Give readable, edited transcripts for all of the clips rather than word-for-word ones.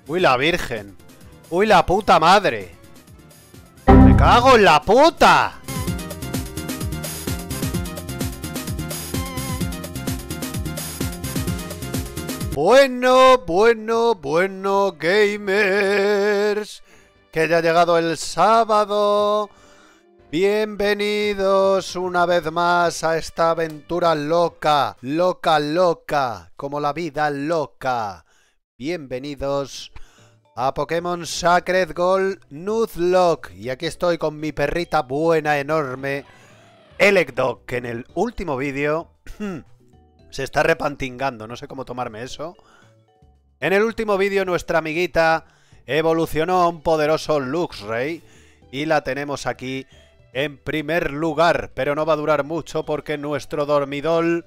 Uy, la virgen. Uy, la puta madre. ¡Me cago en la puta! Bueno, gamers. Que ya ha llegado el sábado. Bienvenidos una vez más a esta aventura loca, loca, como la vida loca. Bienvenidos a Pokémon Sacred Gold Nuzlocke. Y aquí estoy con mi perrita buena, enorme, Elecdog, que en el último vídeo se está repantingando, no sé cómo tomarme eso. En el último vídeo nuestra amiguita evolucionó a un poderoso Luxray y la tenemos aquí en primer lugar, pero no va a durar mucho porque nuestro dormidol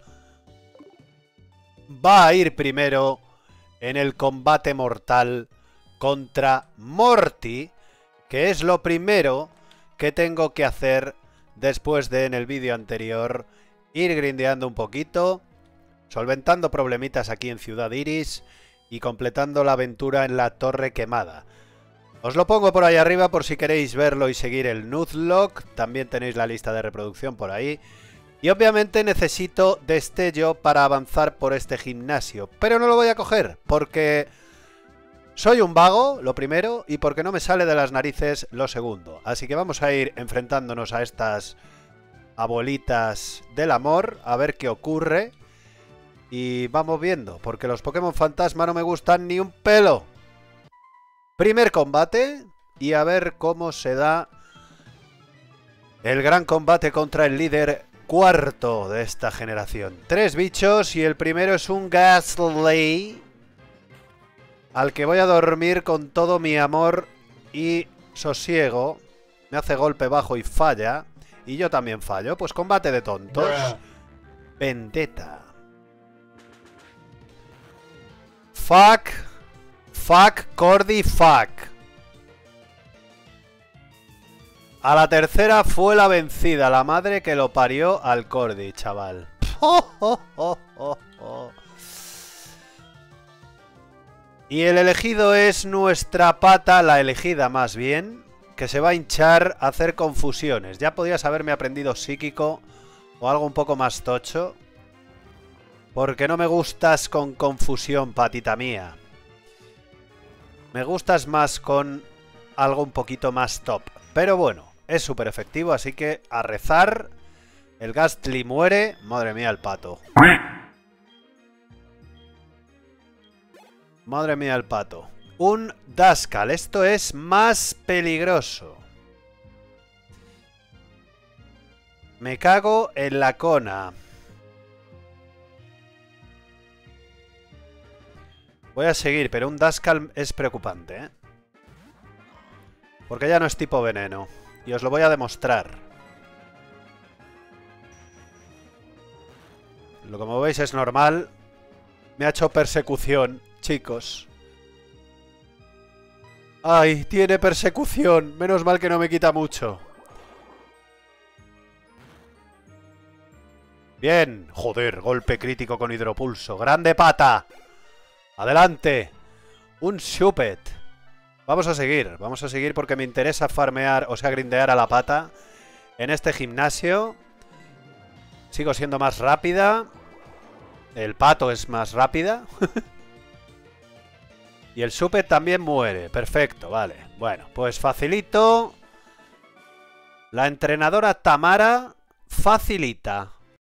va a ir primero en el combate mortal contra Morty, que es lo primero que tengo que hacer después de, en el vídeo anterior, ir grindeando un poquito, solventando problemitas aquí en Ciudad Iris y completando la aventura en la Torre Quemada. Os lo pongo por ahí arriba por si queréis verlo y seguir el Nuzlocke. También tenéis la lista de reproducción por ahí. Y obviamente necesito destello para avanzar por este gimnasio. Pero no lo voy a coger porque soy un vago, lo primero, y porque no me sale de las narices lo segundo. Así que vamos a ir enfrentándonos a estas abuelitas del amor, a ver qué ocurre. Y vamos viendo, porque los Pokémon Fantasma no me gustan ni un pelo. Primer combate y a ver cómo se da el gran combate contra el líder cuarto de esta generación. 3 bichos y el primero es un Gastly, al que voy a dormir con todo mi amor y sosiego. Me hace golpe bajo y falla. Y yo también fallo. Pues combate de tontos. Vendetta. Fuck, Cordy, fuck. A la tercera fue la vencida, la madre que lo parió al Cordy, chaval. Y el elegido es nuestra pata, la elegida más bien, que se va a hinchar a hacer confusiones. Ya podías haberme aprendido psíquico o algo un poco más tocho, porque no me gustas con confusión, patita mía. Me gustas más con algo un poquito más top. Pero bueno, es súper efectivo, así que a rezar. El Gastly muere. Madre mía el pato. Madre mía el pato. Un Duskull. Esto es más peligroso. Me cago en la cona. Voy a seguir, pero un Duskull es preocupante, ¿eh? Porque ya no es tipo veneno. Y os lo voy a demostrar. Lo como veis es normal. Me ha hecho persecución, chicos. ¡Ay! Tiene persecución. Menos mal que no me quita mucho. Bien. Joder, golpe crítico con hidropulso. ¡Grande pata! ¡Adelante! Un Shuppet. Vamos a seguir porque me interesa farmear, o sea, grindear a la pata en este gimnasio. Sigo siendo más rápida. El pato es más rápida. Y el Shuppet también muere. Perfecto, vale. Bueno, pues facilito. La entrenadora Tamara facilita.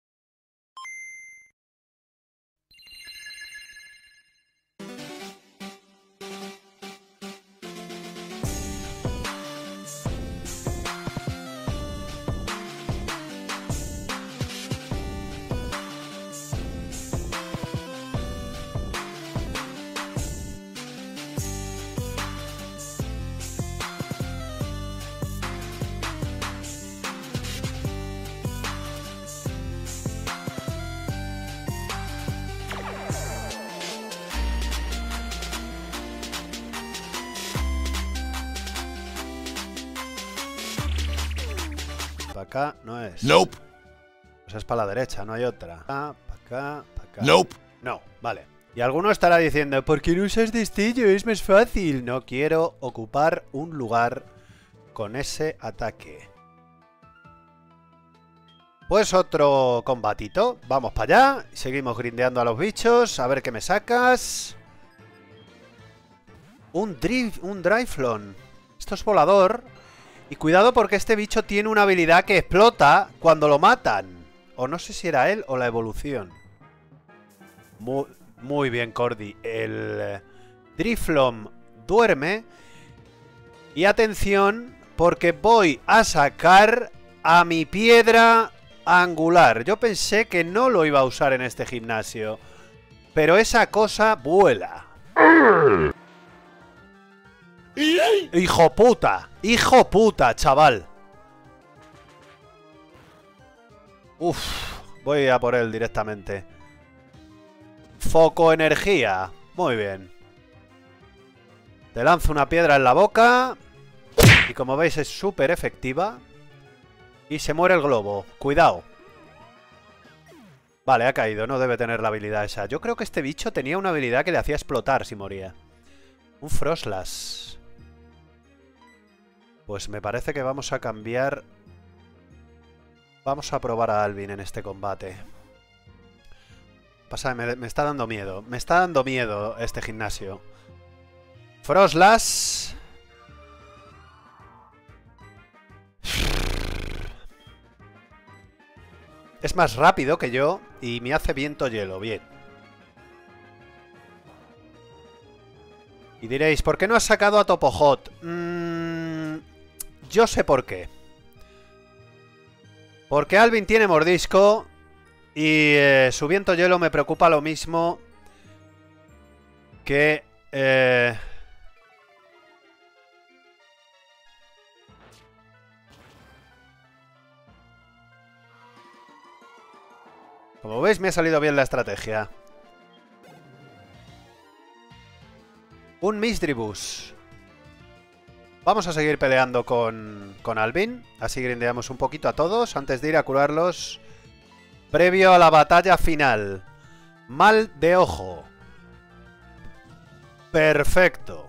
Para acá no es. Nope. Pues es para la derecha, no hay otra. Para acá, para acá. Nope. No, vale. Y alguno estará diciendo, ¿por qué no usas destello? Es más fácil. No quiero ocupar un lugar con ese ataque. Pues otro combatito. Vamos para allá. Seguimos grindeando a los bichos. A ver qué me sacas. Un Driflon. Esto es volador. Y cuidado porque este bicho tiene una habilidad que explota cuando lo matan. O no sé si era él o la evolución. Muy bien, Cordy. El Driflon duerme. Y atención, porque voy a sacar a mi piedra angular. Yo pensé que no lo iba a usar en este gimnasio. Pero esa cosa vuela. ¡Hijo puta! ¡Hijo puta, chaval! Uf, voy a por él directamente. Foco energía. Muy bien. Te lanzo una piedra en la boca. Y como veis es súper efectiva. Y se muere el globo. Cuidado. Vale, ha caído. No debe tener la habilidad esa. Yo creo que este bicho tenía una habilidad que le hacía explotar si moría. Un Frostlass. Pues me parece que vamos a cambiar. Vamos a probar a Alvin en este combate. Pasa, me está dando miedo. Me está dando miedo este gimnasio. Frostlass. Es más rápido que yo y me hace viento hielo. Bien. Y diréis, ¿por qué no has sacado a Topohot? Yo sé por qué. Porque Alvin tiene mordisco y su viento hielo me preocupa lo mismo que... Como veis, me ha salido bien la estrategia. Un Misdreavus. Vamos a seguir peleando con Alvin. Así grindeamos un poquito a todos antes de ir a curarlos. Previo a la batalla final. Mal de ojo. Perfecto.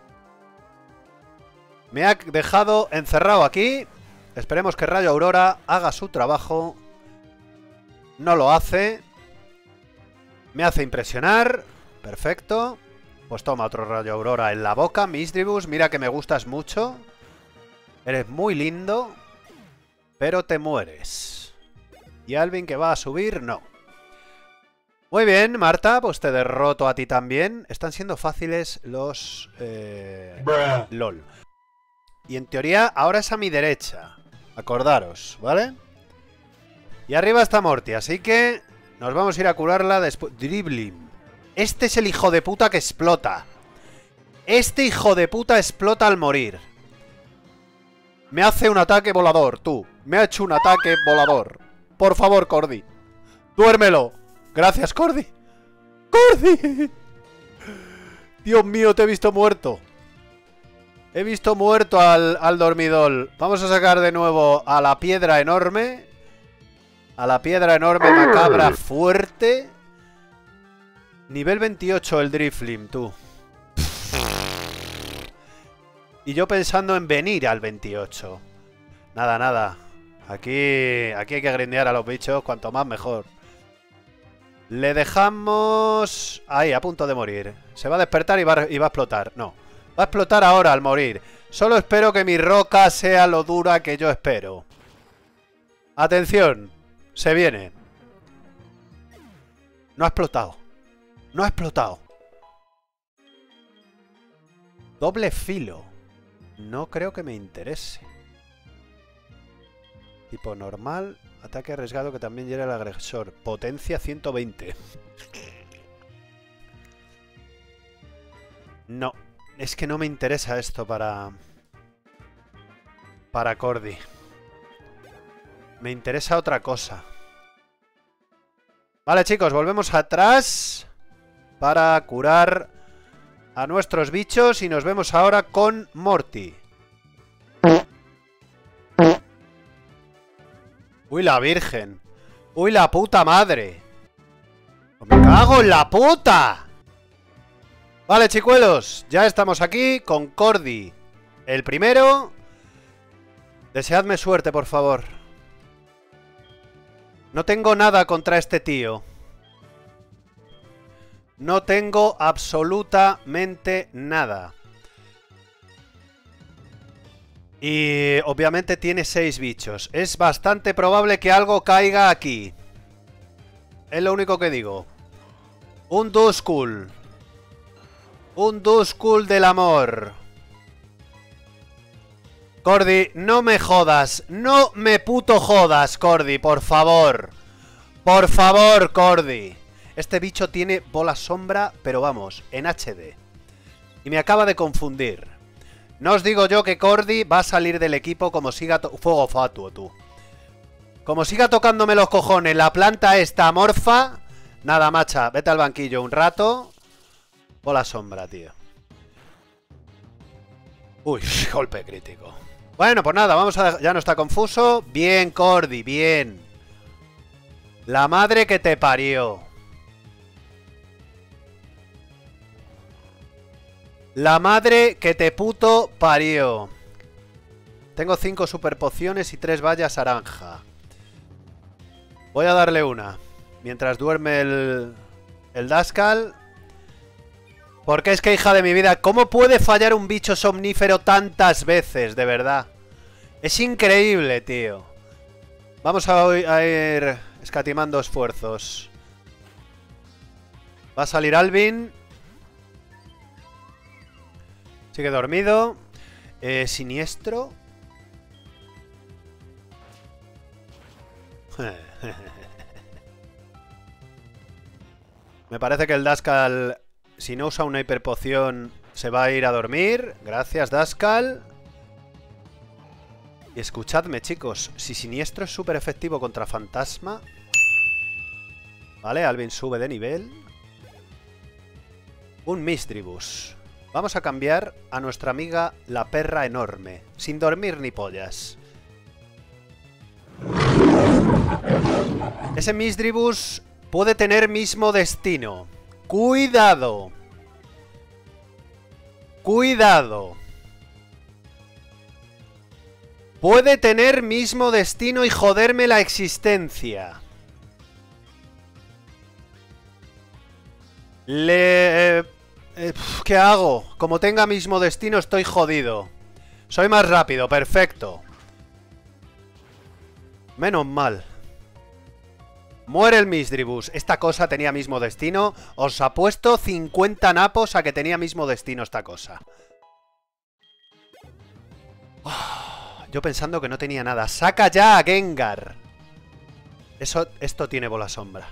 Me ha dejado encerrado aquí. Esperemos que Rayo Aurora haga su trabajo. No lo hace. Me hace impresionar. Perfecto. Pues toma otro Rayo Aurora en la boca, Misdreavus. Mira que me gustas mucho. Eres muy lindo. Pero te mueres. Y Alvin que va a subir, no. Muy bien, Marta, pues te derroto a ti también. Están siendo fáciles los... LOL. Y en teoría ahora es a mi derecha. Acordaros, ¿vale? Y arriba está Morty, así que nos vamos a ir a curarla después. Dribbling. Este es el hijo de puta que explota. Este hijo de puta explota al morir. Me hace un ataque volador, tú. Me ha hecho un ataque volador. Por favor, Cordy. Duérmelo. Gracias, Cordy. ¡Cordy! Dios mío, te he visto muerto. He visto muerto al dormidol. Vamos a sacar de nuevo a la piedra enorme. A la piedra enorme macabra fuerte. Nivel 28 el Driflim, tú. Y yo pensando en venir al 28. Nada, nada. Aquí hay que grindear a los bichos. Cuanto más mejor. Le dejamos... Ahí, a punto de morir. Se va a despertar y va a explotar. No. Va a explotar ahora al morir. Solo espero que mi roca sea lo dura que yo espero. Atención. Se viene. No ha explotado. No ha explotado. Doble filo. No creo que me interese. Tipo normal. Ataque arriesgado que también hiere al agresor. Potencia 120. No. Es que no me interesa esto para Cordy. Me interesa otra cosa. Vale, chicos, volvemos atrás para curar a nuestros bichos y nos vemos ahora con Morty. ¡Uy, la virgen! ¡Uy, la puta madre! ¡Me cago en la puta! Vale, chicuelos, ya estamos aquí con Cordy. El primero. Deseadme suerte, por favor. No tengo nada contra este tío. No tengo absolutamente nada. Y obviamente tiene 6 bichos. Es bastante probable que algo caiga aquí. Es lo único que digo. Un Duskull. Un Duskull del amor. Cordy, no me jodas. No me puto jodas, Cordy, por favor. Por favor, Cordy. Este bicho tiene bola sombra, pero vamos, en HD. Y me acaba de confundir. No os digo yo que Cordy va a salir del equipo como siga... Fuego fatuo, tú. Como siga tocándome los cojones la planta esta amorfa... Nada, macha, vete al banquillo un rato. Bola sombra, tío. Uy, golpe crítico. Bueno, pues nada, vamos a... Ya no está confuso. Bien, Cordy, bien. La madre que te parió. La madre que te puto parió. Tengo 5 super pociones y 3 vallas naranja. Voy a darle una. Mientras duerme el Duskull. Porque es que, hija de mi vida, ¿cómo puede fallar un bicho somnífero tantas veces? De verdad. Es increíble, tío. Vamos a ir escatimando esfuerzos. Va a salir Alvin. Sigue dormido. Siniestro. Me parece que el Duskull, si no usa una hiperpoción, se va a ir a dormir. Gracias, Duskull. Y escuchadme, chicos. Si Siniestro es súper efectivo contra Fantasma... Vale, Alvin sube de nivel. Un Misdreavus. Vamos a cambiar a nuestra amiga la perra enorme. Sin dormir ni pollas. Ese Misdreavus puede tener mismo destino. ¡Cuidado! ¡Cuidado! Puede tener mismo destino y joderme la existencia. ¿Qué hago? Como tenga mismo destino estoy jodido. Soy más rápido, perfecto. Menos mal. Muere el Misdreavus. Esta cosa tenía mismo destino. Os apuesto 50 napos a que tenía mismo destino esta cosa. Yo pensando que no tenía nada. ¡Saca ya a Gengar! Esto tiene bola sombra.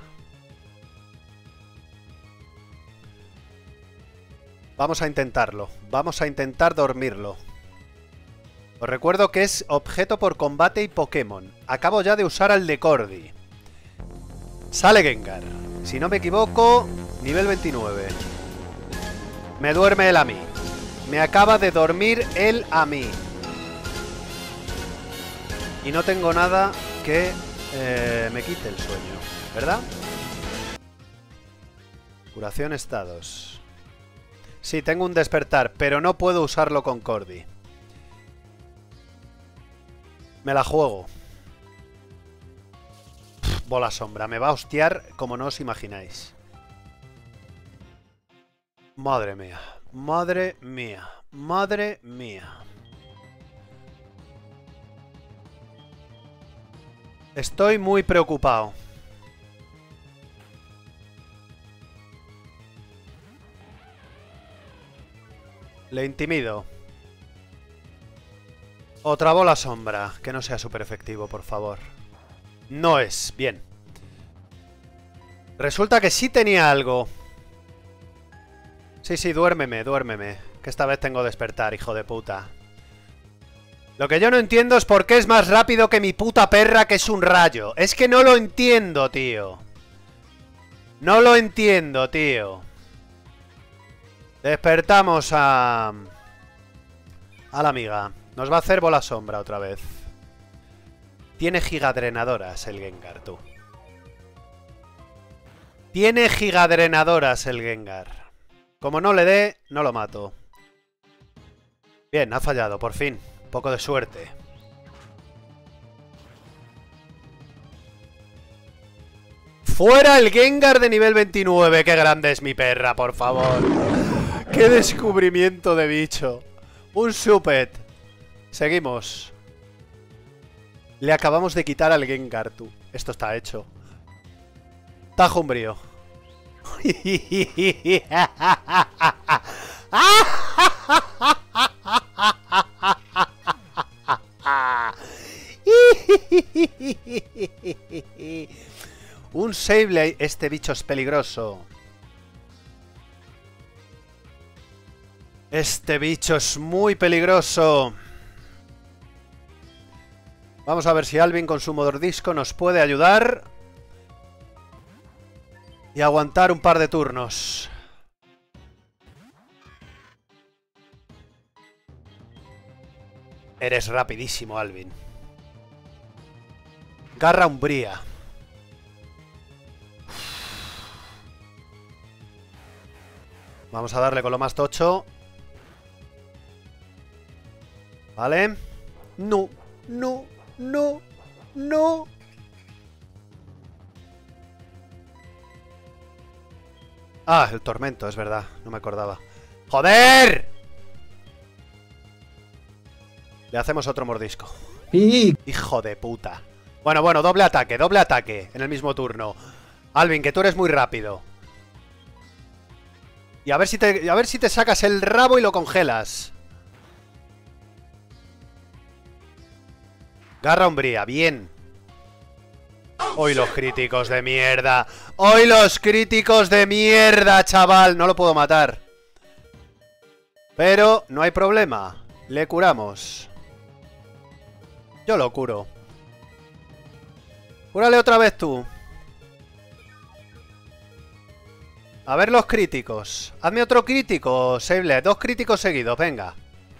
Vamos a intentarlo. Vamos a intentar dormirlo. Os recuerdo que es objeto por combate y Pokémon. Acabo ya de usar al de Cordy. Sale Gengar. Si no me equivoco, nivel 29. Me duerme él a mí. Me acaba de dormir él a mí. Y no tengo nada que me quite el sueño, ¿verdad? Curación estados. Sí, tengo un despertar, pero no puedo usarlo con Cordy. Me la juego. Bola sombra, me va a hostiar como no os imagináis. Madre mía, madre mía, madre mía. Estoy muy preocupado. Le intimido. Otra bola sombra. Que no sea súper efectivo, por favor. No es. Bien. Resulta que sí tenía algo. Sí, sí, duérmeme, duérmeme. Que esta vez tengo despertar, hijo de puta. Lo que yo no entiendo es por qué es más rápido que mi puta perra, que es un rayo. Es que no lo entiendo, tío. No lo entiendo, tío. Despertamos a la amiga. Nos va a hacer bola sombra otra vez. Tiene gigadrenadoras el Gengar, tú. Tiene gigadrenadoras el Gengar. Como no le dé, no lo mato. Bien, ha fallado, por fin. Un poco de suerte. ¡Fuera el Gengar de nivel 29! ¡Qué grande es mi perra, por favor! ¡Qué descubrimiento de bicho! Un Supet. Seguimos. Le acabamos de quitar al Gengar, tú. Esto está hecho. Tajo umbrío. Un Sableye. Este bicho es peligroso. Este bicho es muy peligroso. Vamos a ver si Alvin con su mordisco nos puede ayudar. Y aguantar un par de turnos. Eres rapidísimo, Alvin. Garra umbría. Vamos a darle con lo más tocho. Vale. No, no, no, no. Ah, el tormento, es verdad. No me acordaba. ¡Joder! Le hacemos otro mordisco. Hijo de puta. Bueno, doble ataque en el mismo turno. Alvin, que tú eres muy rápido. Y a ver si te sacas el rabo y lo congelas. Garra umbría, bien. Hoy los críticos de mierda. Hoy los críticos de mierda, chaval. No lo puedo matar. Pero no hay problema. Le curamos. Yo lo curo. Cúrale otra vez tú. A ver los críticos. Hazme otro crítico, Sableye. 2 críticos seguidos, venga.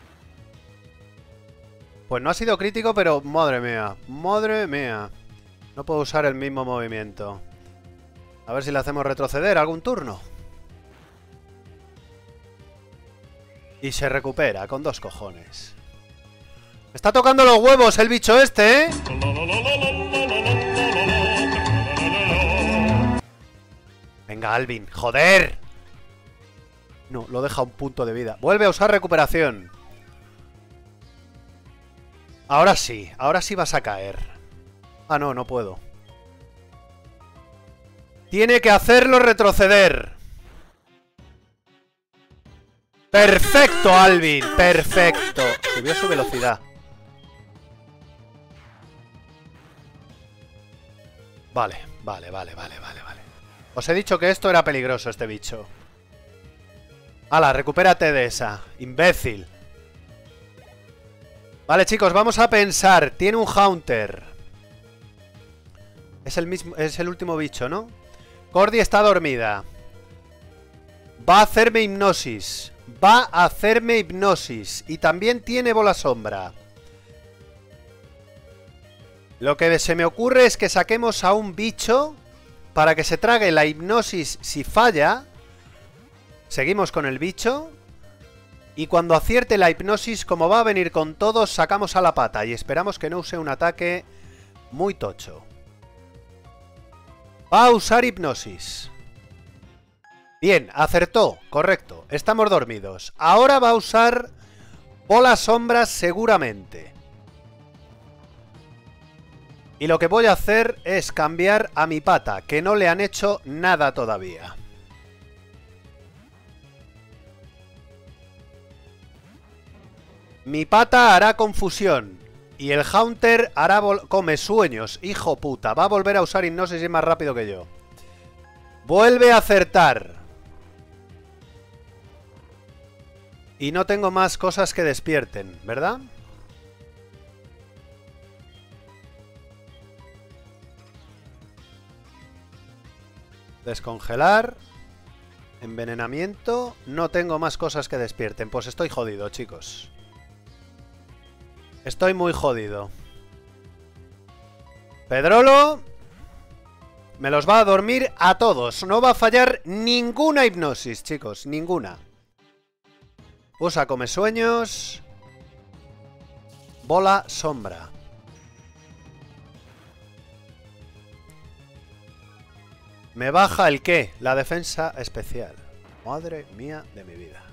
Pues no ha sido crítico, pero madre mía. Madre mía. No puedo usar el mismo movimiento. A ver si le hacemos retroceder algún turno. Y se recupera con 2 cojones. Me está tocando los huevos el bicho este, ¿eh? Venga, Alvin. ¡Joder! No, lo deja a un punto de vida. Vuelve a usar recuperación. Ahora sí vas a caer. Ah, no, no puedo. Tiene que hacerlo retroceder. ¡Perfecto, Alvin! ¡Perfecto! Subió su velocidad. Vale. Os he dicho que esto era peligroso, este bicho. ¡Hala, recupérate de esa! ¡Imbécil! Vale, chicos, vamos a pensar. Tiene un Haunter. Es el último bicho, ¿no? Cordy está dormida. Va a hacerme hipnosis. Y también tiene bola sombra. Lo que se me ocurre es que saquemos a un bicho para que se trague la hipnosis si falla. Seguimos con el bicho. Y cuando acierte la hipnosis, como va a venir con todos, sacamos a la pata y esperamos que no use un ataque muy tocho. Va a usar hipnosis. Bien, acertó, correcto. Estamos dormidos. Ahora va a usar bolas sombras seguramente. Y lo que voy a hacer es cambiar a mi pata, que no le han hecho nada todavía. Mi pata hará confusión. Y el Haunter hará come sueños. Hijo puta, va a volver a usar hipnosis y es más rápido que yo. Vuelve a acertar. Y no tengo más cosas que despierten, ¿verdad? Descongelar. Envenenamiento. No tengo más cosas que despierten. Pues estoy jodido, chicos. Estoy muy jodido. Pedrolo. Me los va a dormir a todos. No va a fallar ninguna hipnosis, chicos. Ninguna. Usa come sueños. Bola sombra. Me baja el qué. La defensa especial. Madre mía de mi vida.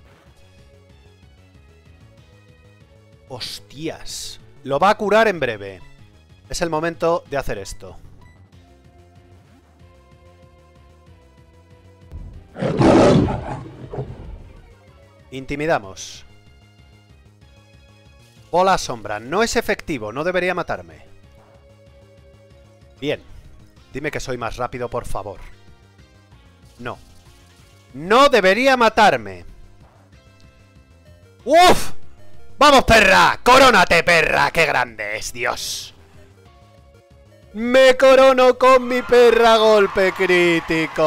Hostias. Lo va a curar en breve. Es el momento de hacer esto. Intimidamos. Bola sombra. No es efectivo. No debería matarme. Bien. Dime que soy más rápido, por favor. No. No debería matarme. ¡Uf! ¡Vamos, perra! ¡Corónate, perra! ¡Qué grande es, Dios! Me corono con mi perra golpe crítico.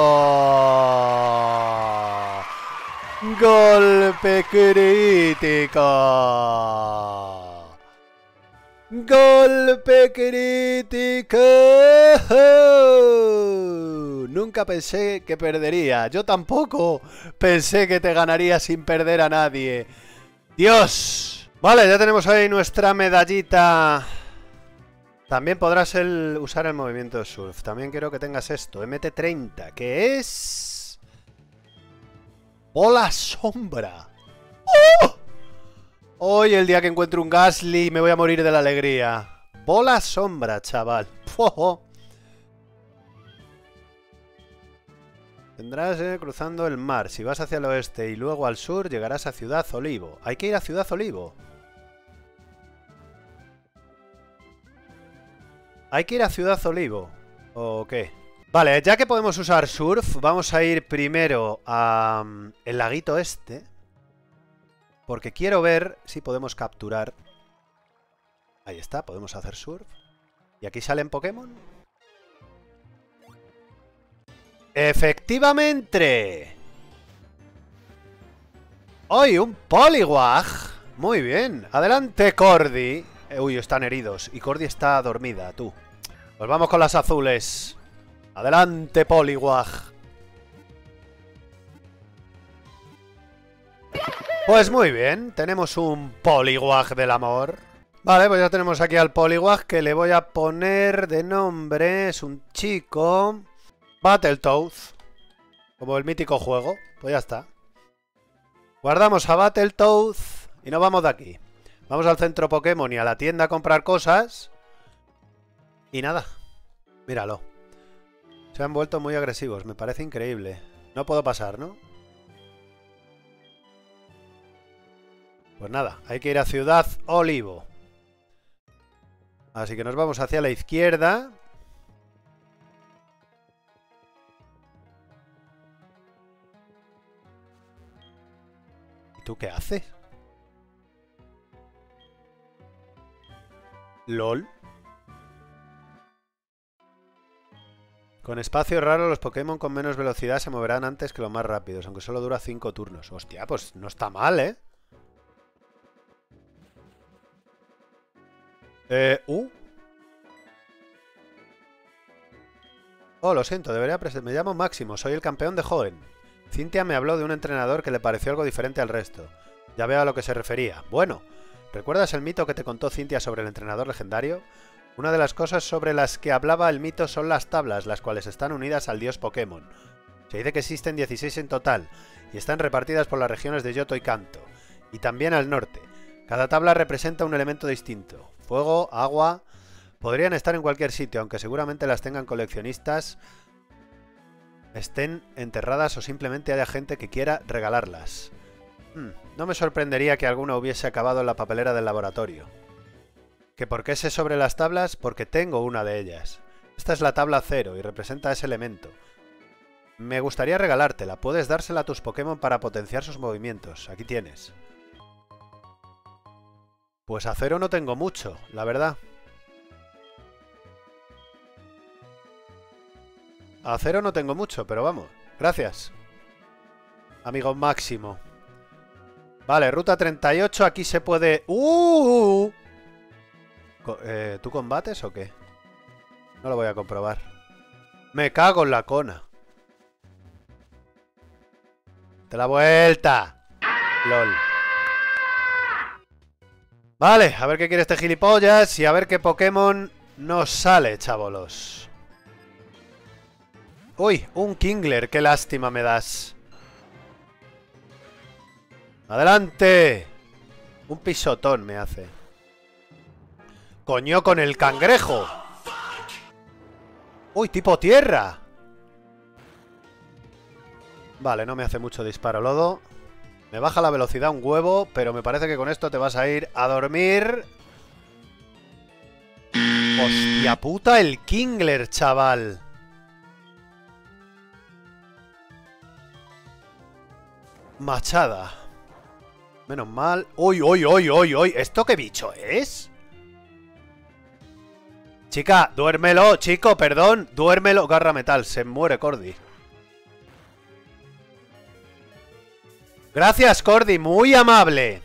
Golpe crítico. Golpe crítico. Nunca pensé que perdería. Yo tampoco pensé que te ganaría sin perder a nadie. Dios. Vale, ya tenemos ahí nuestra medallita. También podrás usar el movimiento de surf. También quiero que tengas esto. MT30, que es... Bola sombra. ¡Oh! Hoy el día que encuentre un Gastly me voy a morir de la alegría. Bola sombra, chaval. ¡Oh! Tendrás cruzando el mar. Si vas hacia el oeste y luego al sur, llegarás a Ciudad Olivo. Hay que ir a Ciudad Olivo. ¿Hay que ir a Ciudad Olivo? ¿O qué? Vale, ya que podemos usar surf, vamos a ir primero a el laguito este. Porque quiero ver si podemos capturar. Ahí está, podemos hacer surf. ¿Y aquí salen Pokémon? ¡Efectivamente! ¡Hoy un Poliwag! Muy bien. Adelante, Cordy. Uy, están heridos. Y Cordy está dormida, tú. Pues vamos con las azules. Adelante, Poliwag. Pues muy bien. Tenemos un Poliwag del amor. Vale, pues ya tenemos aquí al Poliwag, que le voy a poner de nombre. Es un chico. Battletoads. Como el mítico juego. Pues ya está. Guardamos a Battletoads y nos vamos de aquí. Vamos al centro Pokémon y a la tienda a comprar cosas. Y nada. Míralo. Se han vuelto muy agresivos. Me parece increíble. No puedo pasar, ¿no? Pues nada. Hay que ir a Ciudad Olivo. Así que nos vamos hacia la izquierda. ¿Y tú qué haces? LOL. Con espacio raro, los Pokémon con menos velocidad se moverán antes que los más rápidos, aunque solo dura 5 turnos. Hostia, pues no está mal, ¿eh? Oh, lo siento, debería me llamo Máximo, soy el campeón de Hoenn. Cynthia me habló de un entrenador que le pareció algo diferente al resto. Ya veo a lo que se refería. Bueno, ¿recuerdas el mito que te contó Cynthia sobre el entrenador legendario? Una de las cosas sobre las que hablaba el mito son las tablas, las cuales están unidas al dios Pokémon. Se dice que existen 16 en total, y están repartidas por las regiones de Yoto y Kanto, y también al norte. Cada tabla representa un elemento distinto. Fuego, agua... Podrían estar en cualquier sitio, aunque seguramente las tengan coleccionistas, estén enterradas o simplemente haya gente que quiera regalarlas. No me sorprendería que alguna hubiese acabado en la papelera del laboratorio. ¿Que por qué sé sobre las tablas? Porque tengo una de ellas. Esta es la tabla 0 y representa ese elemento. Me gustaría regalártela. Puedes dársela a tus Pokémon para potenciar sus movimientos. Aquí tienes. Pues a 0 no tengo mucho, la verdad. A 0 no tengo mucho, pero vamos. Gracias. Amigo Máximo. Vale, ruta 38. Aquí se puede... ¿Tú combates o qué? No lo voy a comprobar. Me cago en la cona. ¡Te la vuelta! LOL. Vale, a ver qué quiere este gilipollas y a ver qué Pokémon nos sale, chavolos. Uy, un Kingler, qué lástima me das. ¡Adelante! Un pisotón me hace. ¡Coño con el cangrejo! ¡Uy, tipo tierra! Vale, no me hace mucho disparo lodo. Me baja la velocidad un huevo, pero me parece que con esto te vas a ir a dormir. ¡Hostia puta, el Kingler, chaval! Machada. Menos mal. ¡Uy, uy, uy, uy, uy! ¿Esto qué bicho es? Chica, duérmelo, chico, perdón. Duérmelo. Garra metal, se muere Cordy. Gracias, Cordy, muy amable.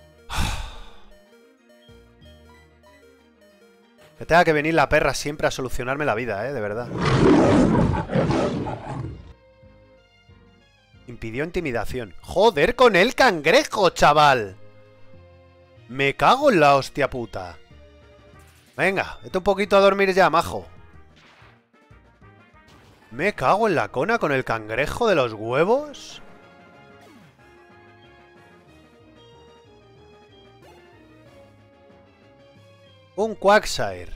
Que tenga que venir la perra siempre a solucionarme la vida, de verdad. Impidió intimidación. Joder con el cangrejo, chaval. Me cago en la hostia puta. Venga, vete un poquito a dormir ya, majo. Me cago en la cona con el cangrejo de los huevos. Un Quagsire.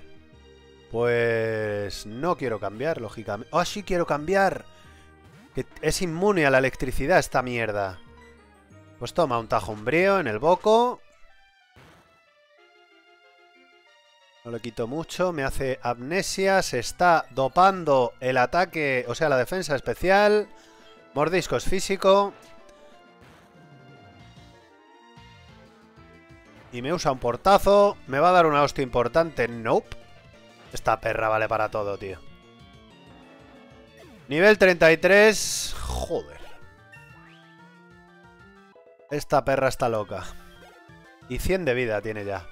Pues no quiero cambiar, lógicamente. ¡Ah, sí quiero cambiar! Que es inmune a la electricidad esta mierda. Pues toma un tajo umbrío en el boco. No le quito mucho, me hace amnesia. Se está dopando el ataque, o sea, la defensa especial. Mordisco es físico. Y me usa un portazo. ¿Me va a dar una hostia importante? Nope. Esta perra vale para todo, tío. Nivel 33. Joder. Esta perra está loca. Y 100 de vida tiene ya.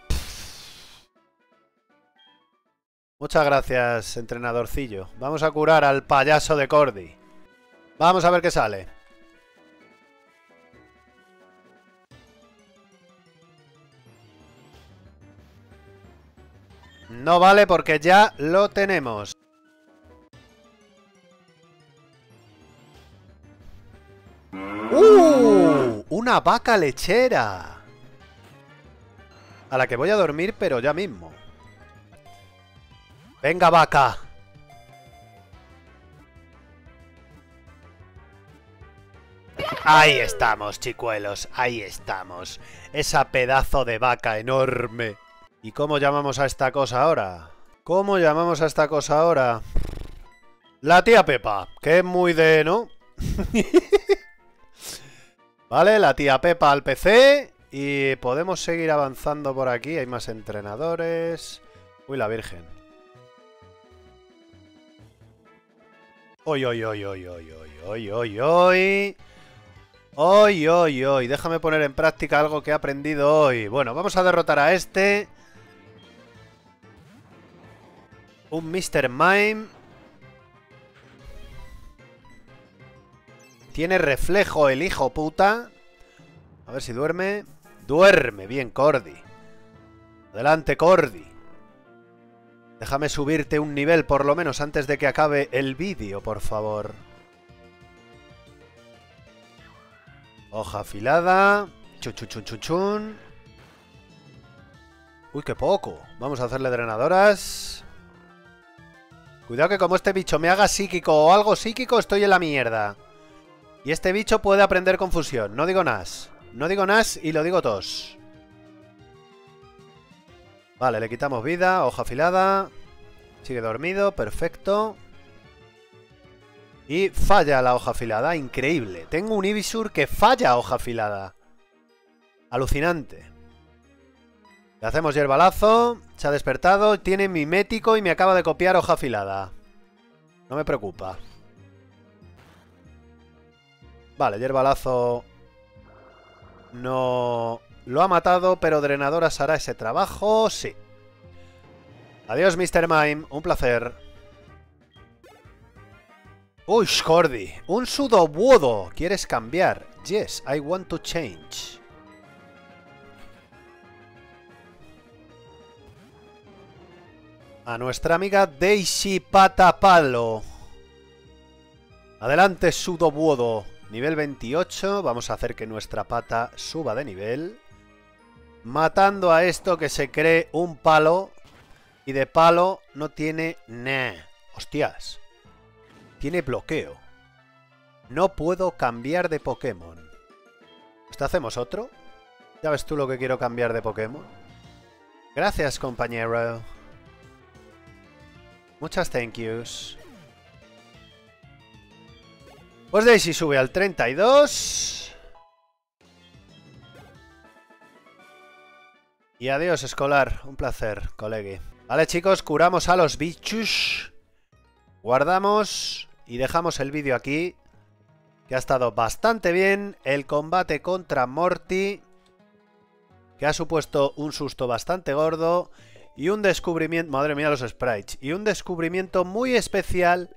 Muchas gracias, entrenadorcillo. Vamos a curar al payaso de Cordy. Vamos a ver qué sale. No vale porque ya lo tenemos. Una vaca lechera. A la que voy a dormir, pero ya mismo. Venga, vaca. Ahí estamos, chicuelos. Ahí estamos. Esa pedazo de vaca enorme. ¿Y cómo llamamos a esta cosa ahora? ¿Cómo llamamos a esta cosa ahora? La tía Pepa, que es muy de... ¿no? Vale, la tía Pepa al PC. Y podemos seguir avanzando por aquí. Hay más entrenadores. Uy, la Virgen. Oy, oy, oy, oy, oy, oy, oy, oy, oy. Oy, oy, oy. Déjame poner en práctica algo que he aprendido hoy. Bueno, vamos a derrotar a este. Un Mr. Mime. Tiene reflejo el hijo puta. A ver si duerme. Duerme bien, Cordy. Adelante, Cordy. Déjame subirte un nivel por lo menos antes de que acabe el vídeo, por favor. Hoja afilada. Chuchuchuchuchun. Uy, qué poco. Vamos a hacerle drenadoras. Cuidado que como este bicho me haga psíquico o algo psíquico, estoy en la mierda. Y este bicho puede aprender confusión. No digo nas. No digo nas y lo digo tos. Vale, le quitamos vida. Hoja afilada. Sigue dormido. Perfecto. Y falla la hoja afilada. Increíble. Tengo un Ivysaur que falla hoja afilada. Alucinante. Le hacemos hierbalazo. Se ha despertado. Tiene mimético y me acaba de copiar hoja afilada. No me preocupa. Vale, hierbalazo. No... Lo ha matado, pero Drenadoras hará ese trabajo. Sí. Adiós, Mr. Mime. Un placer. Uy, Cordy, un Sudowoodo. ¿Quieres cambiar? Yes, I want to change. A nuestra amiga Daisy Patapalo. Adelante, Sudowoodo. Nivel 28. Vamos a hacer que nuestra pata suba de nivel. Matando a esto que se cree un palo. Y de palo no tiene nada. Hostias. Tiene bloqueo. No puedo cambiar de Pokémon. ¿Esto hacemos otro? ¿Ya ves tú lo que quiero cambiar de Pokémon? Gracias, compañero. Muchas thank yous. Pues Daisy sube al 32. Y adiós, escolar. Un placer, colegui. Vale, chicos, curamos a los bichos. Guardamos y dejamos el vídeo aquí, que ha estado bastante bien. El combate contra Morty, que ha supuesto un susto bastante gordo y un descubrimiento... Madre mía, los sprites. Y un descubrimiento muy especial,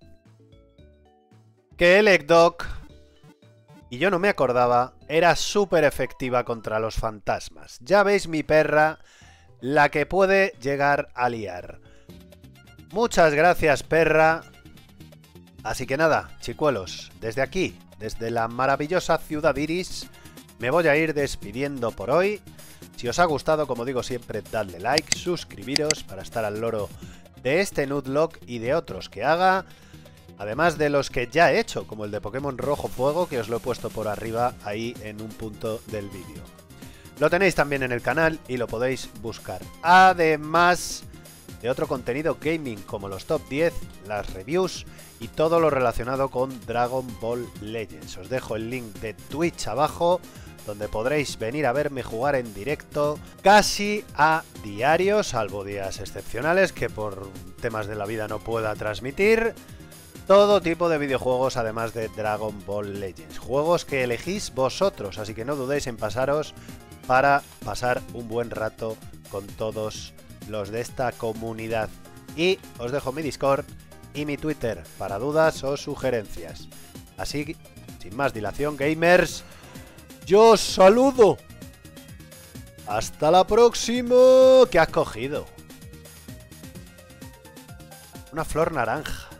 que Elecdoc, y yo no me acordaba, era súper efectiva contra los fantasmas. Ya veis, mi perra, la que puede llegar a liar. Muchas gracias, perra. Así que nada, chicuelos, desde aquí, desde la maravillosa ciudad Iris, me voy a ir despidiendo por hoy. Si os ha gustado, como digo siempre, dadle like, suscribiros para estar al loro de este Nuzlocke y de otros que haga, además de los que ya he hecho, como el de Pokémon Rojo Fuego, que os lo he puesto por arriba ahí en un punto del vídeo. Lo tenéis también en el canal y lo podéis buscar. Además de otro contenido gaming como los top 10, las reviews y todo lo relacionado con Dragon Ball Legends. Os dejo el link de Twitch abajo, donde podréis venir a verme jugar en directo casi a diario, salvo días excepcionales que por temas de la vida no pueda transmitir. Todo tipo de videojuegos además de Dragon Ball Legends. Juegos que elegís vosotros, así que no dudéis en pasaros para pasar un buen rato con todos los de esta comunidad. Y os dejo mi Discord y mi Twitter para dudas o sugerencias. Así, sin más dilación, gamers, yo os saludo. Hasta la próxima. ¿Qué has cogido? Una flor naranja.